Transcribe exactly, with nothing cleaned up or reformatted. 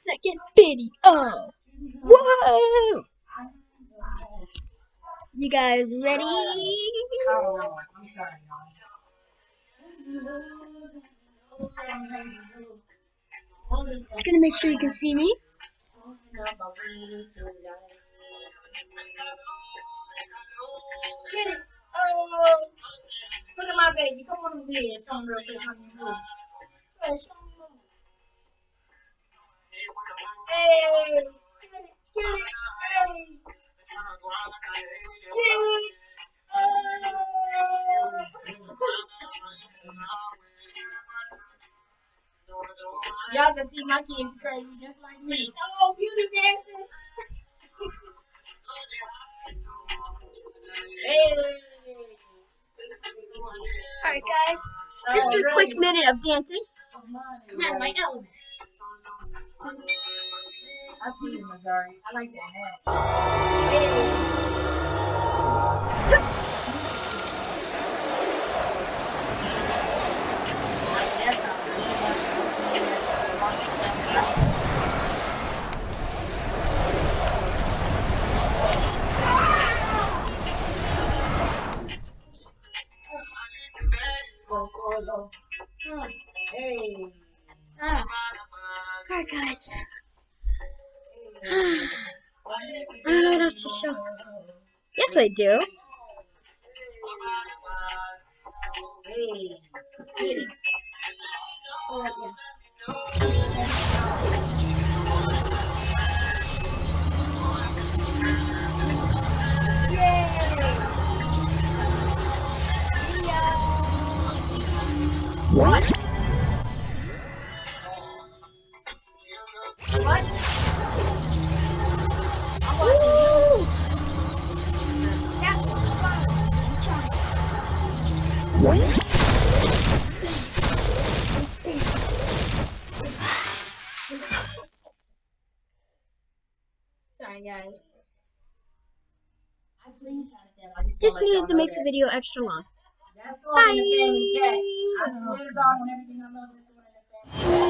second video. Whoa! You guys ready? Just gonna make sure you can see me. Get it. Oh, look at my baby. Come on over here. Show me real quick how you do. Hey, show me. Hey, get it, get it, hey. Get it. Oh. Y'all can see my kids crazy just like me. Oh, beauty dancing. Hey. Alright guys, just a quick minute of dancing. Not my element. I see you, Missouri. I like that hat. Hey. Ah. Alright guys. I don't know what else to show. Yes I do. Hey. Get it. Oh, yeah. What? What? I'm watching you. What? Sorry guys. I screenshotted that. I just, Just needed to make the video extra long. That's going in the family chat. I swear to God, on everything I love is going in the family chat.